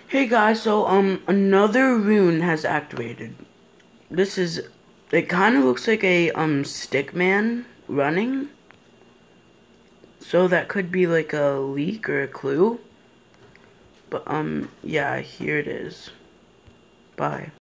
Hey guys, so another rune has activated. It kind of looks like a stick man running. So that could be like a leak or a clue. But yeah, here it is. Bye.